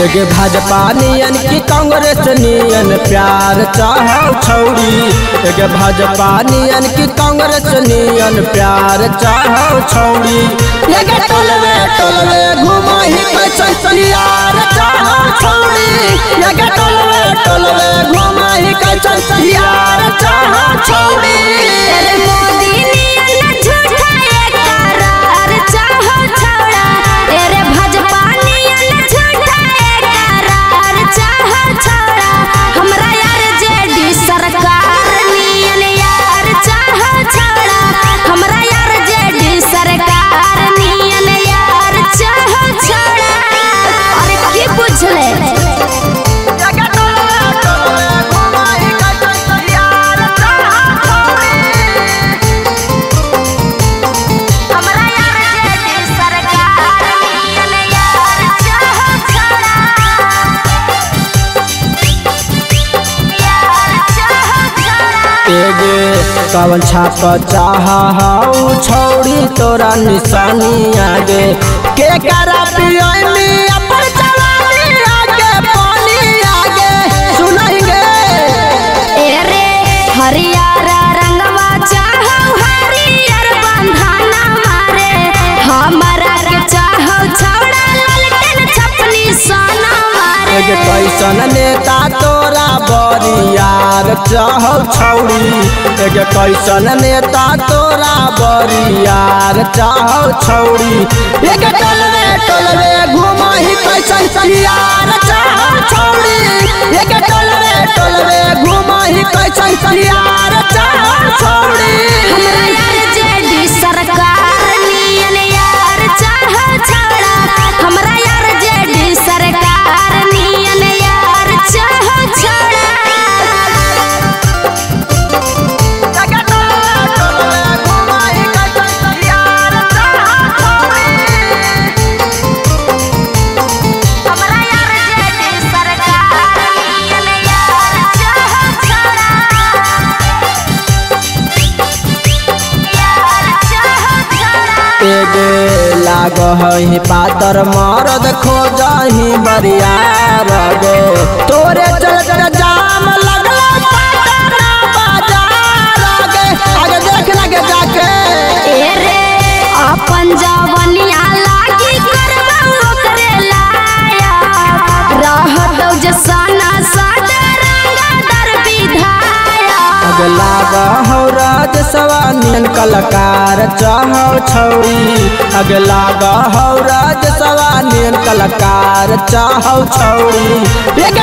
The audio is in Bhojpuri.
एक भाजपा नियन की कांग्रेस नियन प्यार चाहो छौड़ी। एक भाजपा नियन की कांग्रेस नियन प्यार चाहो छौड़ी। एक टोलवे टोलवे घुमाही कैसन यार चाहो छौड़ी। एक टोलवे टोलवे घुमाही कैसन यार चाहो छौड़ी। कवन छाप चाहू छौड़ी तोरा निशानी आगे के करा पियोनी अपन जवानी आगे पानी आगे सुनाएंगे। एरे हरियर रंगवा चाहू हरियर बंधना मारे हमरा के चाहू छौड़ा ललटेन छपनी सोना मारे। कैसन नेता तोरा बरियार चाहो छौड़ी। एक कैसन नेता तोरा बरियार चाहो छौड़ी। एक टोलवे टोलवे घुमाही कैसन यार चाहो छौड़ी। एक टोलवे टोलवे घुमाही कैसन यार चाहो छौड़ी। हमरा यार जेडी सरकार नियन यार चाहो छौड़ा। हमरा यार जेडी सरकार नियन यार चाहो छौड़ा। लाग ही पातर मरद खोजही बरियार गो तोरे चल जाम लगला पातर बाजार गे आगे देख लगे जाके। एरे अपन जवनिया लागी करबा ओकरे लाया रहत जसना सादा रंगदार विधाया। आगे लाग हो राज सवानियन कलाकार चाहो छौड़ी। आगे लाग हो राज सवानियन कलाकार चाहो छौड़ी।